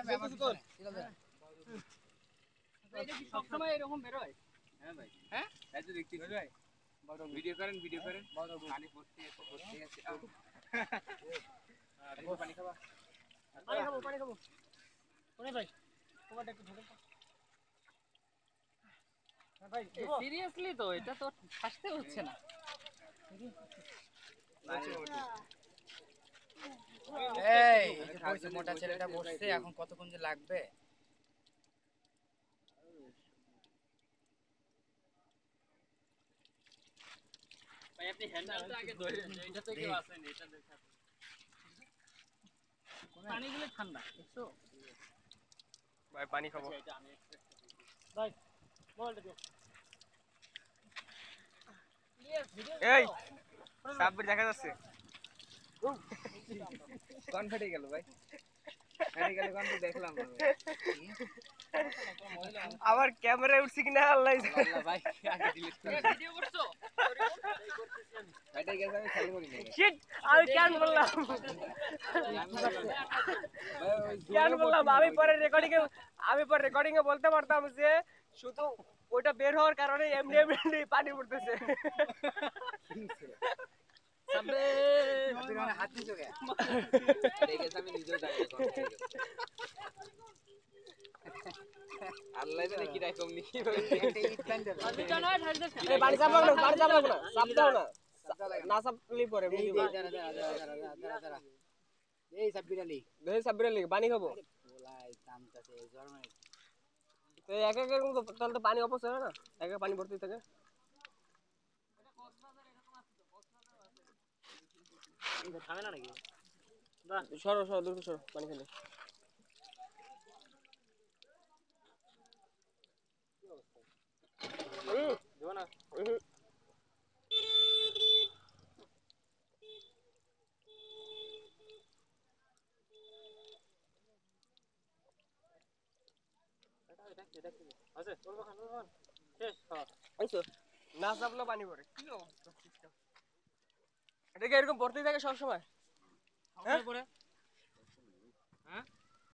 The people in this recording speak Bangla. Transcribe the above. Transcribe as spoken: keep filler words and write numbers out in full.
এটা কি সব সময় এরকম বের হয়? হ্যাঁ ভাই। হ্যাঁ? তাই তো দেখছি ভাই। ভিডিও করেন, ভিডিও করেন। পানি ভর্তি আছে, ভর্তি আছে। আর পানি খাবা? পানি খাবো, পানি খাবো। কোনে ভাই? তোমারটা একটু ধরে দাও। হ্যাঁ ভাই, সিরিয়াসলি তো এটা তো ফাসতে হচ্ছে না। এই যে বসে মোটা ছেলেটা বসছে, এখন কতক্ষণ যে লাগবে? ভাই আপনি হ্যান্ডেলটা আগে ধরেন, এইটা তো কেউ আসেন, এটা দেখা। পানিগুলো ঠান্ডা, দেখছো? ভাই পানি খাবো। ভাই বলটা দিও। এই সাব্বির দেখা যাচ্ছে। কোন ফেটে গেল ভাই? ফেটে গেল কোন তো দেখলাম না আবার ক্যামেরায় উঠছে কিনা আল্লাহ জানে। আল্লাহ ভাই আগে ডিলিট করে ভিডিও করছো? ফেটে গেছে আমি খেয়াল করি না। শিট আমি কেন বললাম? কেন বললাম? আমি পরে রেকর্ডিং এ আমি পরে রেকর্ডিং এ বলতে পারতাম যে শুধু ওইটা বের হওয়ার কারণে এমনি এমনি পানি পড়তেছে। সাবে আপনি মানে হাত দিছো কে? দেখেছ আমি নিজেও জানি না কোন ফেটে গেছে। আল্লাহ জানে কি রকম নি কি ভাই ইট বান্ধে দাও। দুটো নয় ঢাল দে। এই পানি চাপ লাগলো, পানি চাপ লাগলো না। চাপ দাও না। না চাপলি পরে এই বুঝিবা। দাঁড়া দাঁড়া দাঁড়া দাঁড়া দাঁড়া। এই সাব্বির আলী। দেই সাব্বির আলী পানি খাবো। বলাই কামটাছে জরমাই। তো এক এক এরকম তো তাহলে তো পানি অপচয় হয় না? এক এক পানি ভর্তি থাকে। এটা কক্সবাজার এরকম আছে তো, কক্সবাজার আছে। এটা খাবে না নাকি? না সরো সরো দূর সরো পানি খেলে। কি অবস্থা? হুম দেব না। হুম এটা এটা এটা কি? আছে বলবো খান বলবো খান। শেষ খাওয়া। আইছো না চাপলে পানি পড়ে। কি অবস্থা সিস্টেম? এটা কি এরকম ভর্তি থাকে সব সময়? হ্যাঁ পরে? হ্যাঁ